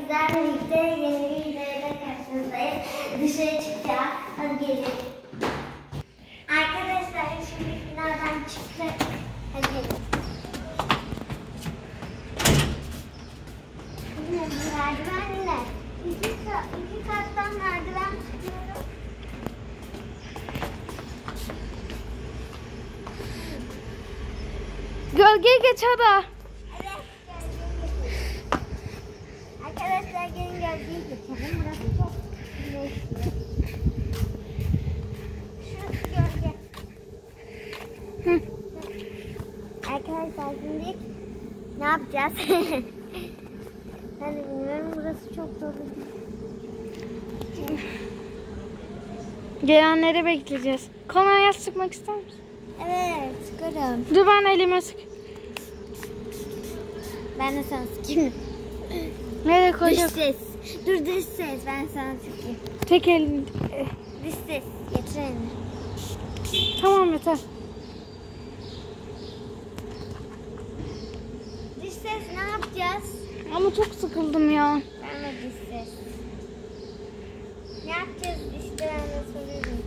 sizlerle birlikte yeni bir videoyla karşınızdayız. Dışarı çıkacağız. Hadi gelin. Arkadaşlar şimdi binadan çıktık. Hadi gelin. Merdivenler. İki kattan merdiven çıkıyoruz. Gölgeye geç hadi. Arkadaşlar gelin gölgeye geçelim. Burası çok güneşli. Şu gölge. Arkadaşlar şimdi ne yapacağız? Ben de bilmiyorum. Burası çok dolu. Gelenleri bekleyeceğiz. Kolonya sıkmak ister misin? Evet, sıkarım. Dur ben elime sık. Ben de sana sıkayım. Nereye Dış koyacağım? ses. Dur dış ses. Ben sana sıkayım. Tek elini. Dış ses. Getir elini. Tamam yeter. Dış ses ne yapacağız? Ama çok sıkıldım ya. Ben de dış ses. Ne yapacağız işte ben de soruyorum.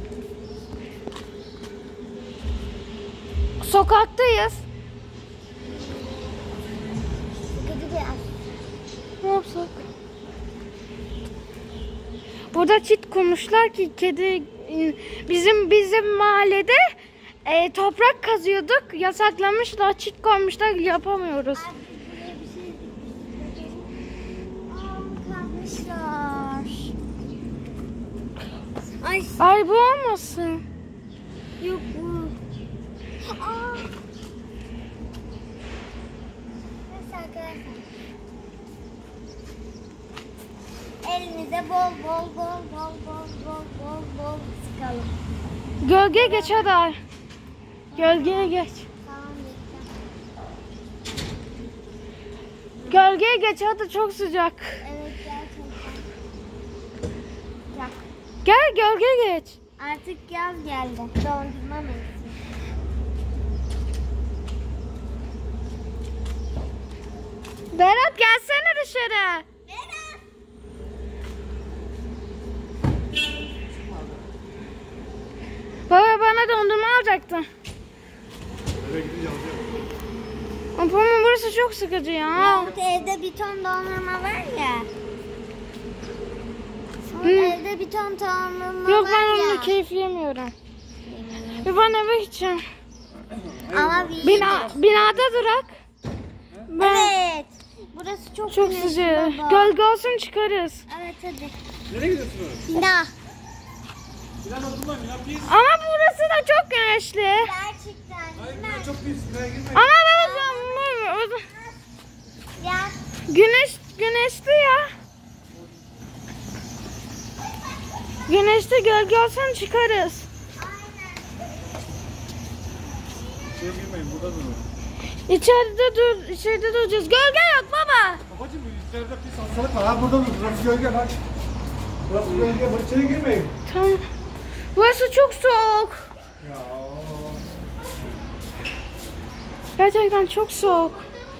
Sokaktayız. Sıkıcı biraz. Ne yapsak? Burada çit kurmuşlar ki kedi bizim mahallede toprak kazıyorduk. Yasaklamışlar, çit koymuşlar, yapamıyoruz. Abi buraya bir şey kalmışlar. Ay Ay bu olmasın. yok bu. Aa. Neyse arkadaşlar. Elimize bol sıkalım. Gölgeye geç hadi. Gölgeye geç. Tamam geçeceğim. Gölgeye geç hadi, çok sıcak. Evet gerçekten. Ya, Gel gölgeye geç. artık yaz geldi. Dondurma mevsimi. Berat gelsene dışarı. Baba bana dondurma alacaktın. Ama burası çok sıkıcı ya. Mahmut evde bir ton dondurma var ya. Evde bir ton dondurma Yok var ben ya. onu keyifleyemiyorum. Bir ben eve gideceğim. Ama bir Binada durak. Evet. Burası çok Çok güneşli sıcak. baba. Gölge olsun çıkarız. Evet hadi. Nereye gidiyorsunuz? Bina. Milan oturma, Milan pis. Ama burası da çok güneşli. Gerçekten. Hayır, Milan çok pis. Milan girme. Ama Ya. güneşli ya. Güneşte gölge olsun çıkarız. Şuraya girmeyin, burada durun. İçeride duracağız. Gölge yok baba. Babacım içeride pis hastalık var. Ha burada durun. Burası gölge bak. Burası gölge. İçeri girmeyin. Tamam. Burası çok soğuk. Ya. Gerçekten çok soğuk.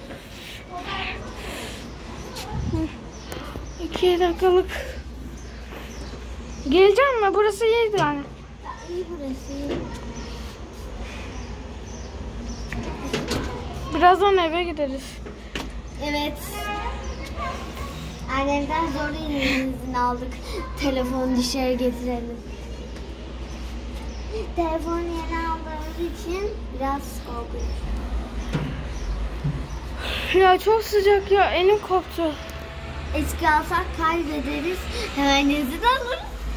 2 dakikalık. Geleceğim mi? Burası iyiydi yani. İyi burası. Birazdan eve gideriz. Evet. Annemden zor izin aldık. Telefonu dışarı getirelim. Telefonu yeni aldığımız için biraz korkuyoruz. Ya çok sıcak ya. Elim koptu. Eski alsak kaybederiz. Hemen izin alırız.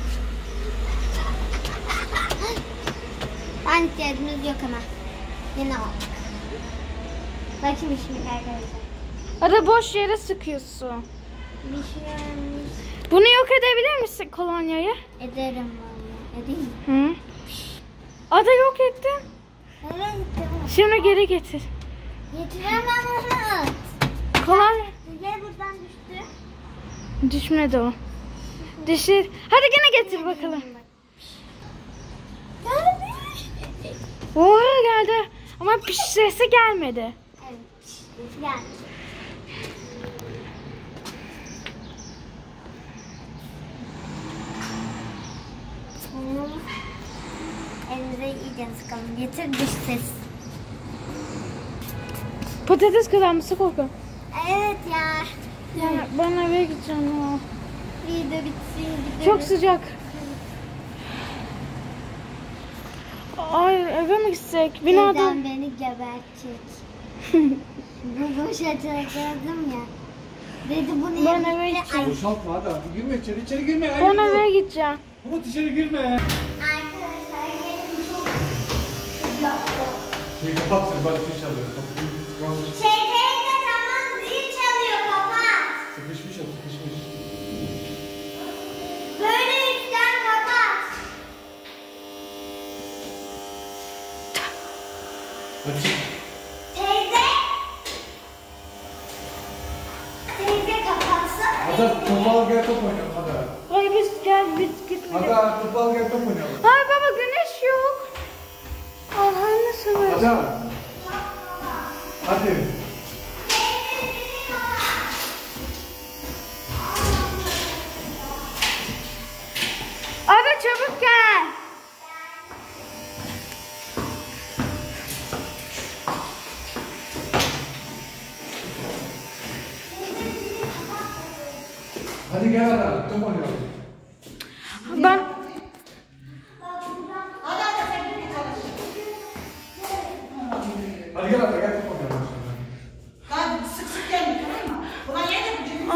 Ben ihtiyacımız yok ama. Yeni aldık. Bakayım şimdi arkadaşlar. Arada boş yere sıkıyorsun. Bir şey olmuş. Bunu yok edebilir misin kolonyayı? Ederim vallahi. Edeyim mi? Hı. Ada yok ettin. Evet tamam. Şimdi geri getir. Getiremem onu. Kolonya. Gel buradan düştü. Düşmedi o. Düşür. Hadi gene getir bakalım. Geldi. Oo geldi. Ama piş sesi gelmedi. Evet. Gel. canı sıkalım. Getir dış ses. Patates kızartması koku. Evet ya. Ben eve gideceğim ya. Video bitsin. Çok sıcak. Ay eve mi gitsek? Binada. Dedem beni gebertecek. Bu boş açıldım ya. Dedi bunu Ben eve gideceğim. Boşaltma hadi. Girme içeri girme. Ay, Ben eve gideceğim. Umut içeri girme. Arkadaşlar gelin çok sıcak. Şeyi kapat sen. Bak zil çalıyor. Teyze tamam zil çalıyor kapat. Sıkışmış o sıkışmış. Böyle üstten kapat. Açık. Teyze. Teyze kapatsana. Hadi topu al gel top oynayalım hadi. Hayır biz gitmeyelim. Hadi topu al gel top oynayalım. Ay baba güneş yok. Allah'ını seversen. Hadi. Hadi. Abi çabuk gel. Hadi gel hadi top oynayalım. Ben Hadi gel hadi gel top oynayalım. Hadi sık sık gelme tamam mı? Buna yedim.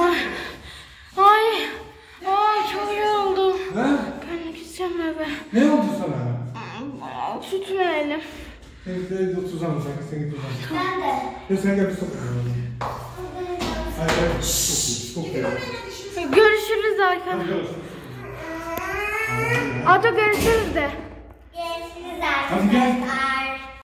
ay çok yoruldum. He? Ben gideceğim eve. Ne oldu sana? Tutmayalım. Sen de tuzan sen git tuzan. Ben de. Ya sen gel bir top oynayalım. Hayır hayır. Çok iyi. Görüşürüz arkadaşlar. Hadi görüşürüz. Ata görüşürüz de.